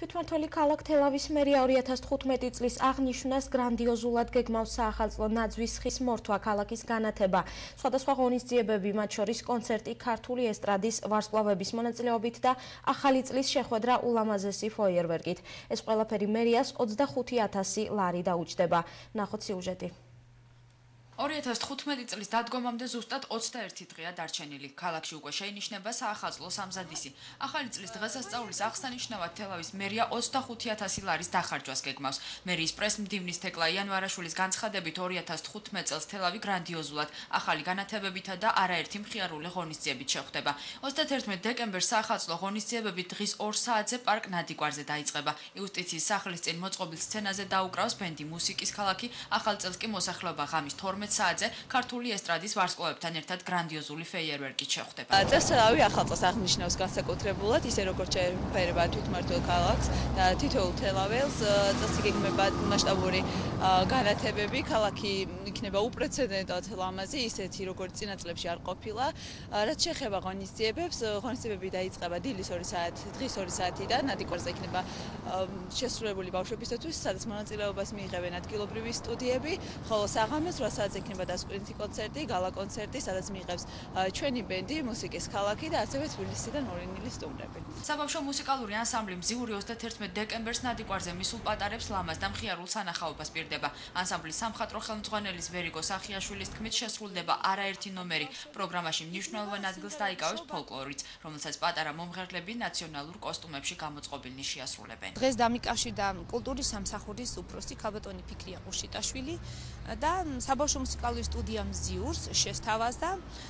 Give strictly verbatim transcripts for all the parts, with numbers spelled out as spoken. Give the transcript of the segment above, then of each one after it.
თვითმმართველი ქალაქ თელავის მერია ორი ათას თხუთმეტი წლის აღნიშვნას გრანდიოზულად გეგმავს საახალწლო ნაძვის ხის მორთვა ქალაქის განათება. Სხვადასხვა ღონისძიებები, მათ შორის კონცერტი ქართული ესტრადის ვარსკვლავების მონაწილეობით და ახალი წლის შეხვედრა ულამაზესი ფეიერვერკით. ეს ყველაფერი მერიას ოცდახუთი ათასი ლარი დაუჯდება. ნახოთ სიუჟეტი. ორი ათას თხუთმეტი წლის დადგომამდე ზუსტად ოცდაერთი დღეა დარჩენილი. ქალაქში უკვე შეინიშნება საახალწლო სამზადისი. ახალი წლის დღესასწაულის აღსანიშნავად თელავის მერია ოცდახუთი ათასი ლარის დახარჯვას გეგმავს. მერიის პრესმდივნის თეკლა იანვარაშვილის განცხადებით ორი ათას თხუთმეტ წელს თელავი გრანდიოზულად, ახალი განათებებითა და არაერთი მხიარული ღონისძიებით შეხვდება. ოცდათერთმეტ დეკემბერს საახალწლო ღონისძიებები დღის ორ საათზე პარკ ნადიგვარზე დაიწყება. იუსტიციის სახლის წინ მოწყობილ სცენაზე დაუკრავს ბენდი მუსიკის ქალაქი, ახალ წელს კი მოსახლეობა ღამის თორმეტ საათზე ქართული ესტრადის ვარსკვლავებთან ერთად გრანდიოზული ფეიერვერკით შეხვდება. წელს თელავი ახალწელს აღნიშნავს განსაკუთრებულად, ისე როგორც შეფერება თვითმმართველ ქალაქს და თითოეულ თელაველს წელს იგეგმება მასშტაბური განათებები, ქალაქი იქნება უპრეცედენტოდ ლამაზი, ისეთი როგორც წინა წლებში არ ყოფილა. რაც შეეხება ღონისძიებებს, ღონისძიებები დაიწყება დილის ორი საათი, დღის ორი საათიდან, ნადიგვარზე იქნება შესრულებული ბავშვებისთვის, სადაც მონაწილეობას მიიღებენ ადგილობრივი სტუდიები, ხოლო საღამოს რვა საათზე იქნება დასკვნითი კონცერტი, გალა კონცერტი, სადაც მიიღებს ჩვენი ბენდი, მუსიკის ქალაქი და ასევე თბილისიდან ორინილის სტუმრები. საბავშვო მუსიკალური ანსამბლი მზიური ოცდათერთმეტ დეკემბერს ნადიგვარზე მისულ პატარებს ლამაზ და მხიარულ სანახაობას პირდება. ანსამბლის სამხატვრო ხელმძღვანელის ვერიგო სახიაშვილის თქმით შესრულდება არაერთი ნომერი. პროგრამაში მნიშვნელოვან ადგილს დაიკავებს ფოლკლორიც, რომელსაც პატარა მომღერლები ნაციონალურ კოსტუმებში გამოწყობილნი შეასრულებენ. დღეს დამიკავშირდა კულტურის სამსახურის უფროსი ქალბატონი ფიქრია ყუშიტაშვილი და საბავშვო მუსიკალური სტუდია მზიურს შესთავაზდა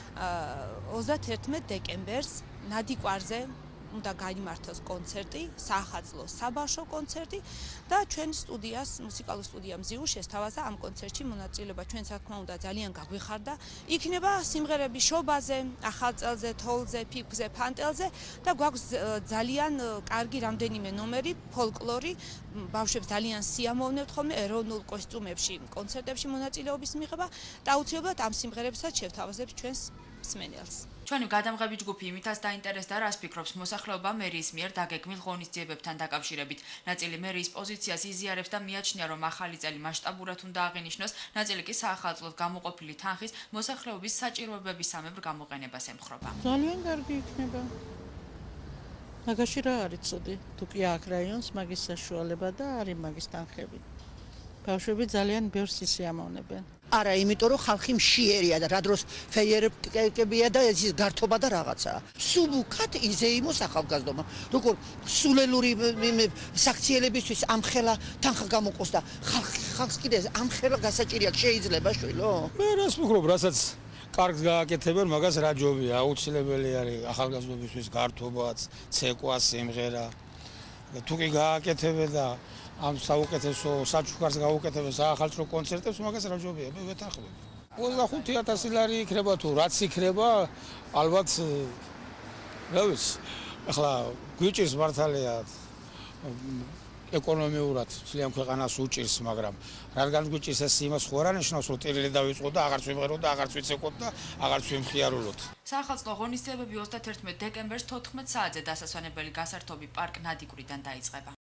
ოცდათერთმეტ დეკემბერს ნადიგვარზე უნდა გაიმართოს კონცერტი, საახალწლო საბავშვო კონცერტი და ჩვენ სტუდიას, მუსიკალურ სტუდია მზიურს შესთავაზდა ამ კონცერტში მონაწილეობა. ჩვენ თქმა უნდა ძალიან გაგვიხარდა. იქნება სიმღერები შობაზე, ახალწელზე, თოვლზე, ფიფზე, ფანტელზე და გვაქვს ძალიან კარგი რამდენიმე ნომერი, ფოლკლორი, ბავშვებს ძალიან სიამოვნებთ ხოლმე ეროვნულ კოსტუმებში, კონცერტებში მონაწილეობის მიღება და აუცილებლად ამ სიმღერებსაც შევთავაზებს ჩვენს მსმენელს. ჩვენი გადამღები ჯგუფი იმითაც დაინტერესდა, რას ფიქრობს მოსახლეობა მერიის მიერ დაგეგმილ ღონისძიებებთან დაკავშირებით. ნაწილი მერიის პოზიციას იზიარებს და მიაჩნია, რომ ახალი წელი მასშტაბურად უნდა აღინიშნოს, ნაწილი კი საახალწლოდ გამოყოფილი თანხის მოსახლეობის საჭიროებებისამებრ გამოყენებას ემხრობა. ძალიან კარგი იქნება. მაგაში რა არის ცუდი? თუ კი აქ რაიონს მაგის საშუალება და არის მაგის თანხები. ბავშვები ძალიან ბევრს ისიამოვნებენ. არა, იმიტომ რომ ხალხი მშიერია და რა დროს ფეიერვერკებია და ეს გართობა და რაღაცაა. სუბუქად იზეიმოს ახალგაზრდობა. როგორ სულელური საქციელებისთვის ამხელა თანხა გამოყოს და ხალხს კიდე ამხელა გასაჭირია შეიძლება შვილო? მე რას ვფიქრობ, რასაც კარგს გააკეთებენ, მაგას რა ჯობია, აუცილებელი არის ახალგაზრდობისთვის გართობაც, ცეკვა, სიმღერა. თუ კი გააკეთებენ და ამ საუკეთესო საჩუქარს გაუკეთებენ საახალწლო კონცერტებს, მაგას რა ჯობია, მე ვეთანხმები. ოცდახუთი ათასი ლარი იქნება თუ რაც იქნება, ალბათ რა ვიცი, ახლა გვიჭირს მართალია ეკონომიურად ძალიან ქვეყანას უჭირს, მაგრამ რადგან გვიჭირს ეს იმას ხო არ ანიშნავს, რომ ტირილი დავიწყო და აღარც ვიმღეროთ და აღარც ვიცეკოთ და აღარც ვიმხიარულოთ. საახალწლო ღონისძიებები ოცდათერთმეტ დეკემბერს თოთხმეტ საათზე დასასვენებელი გასართობი პარკ ნადიგვრიდან დაიწყება.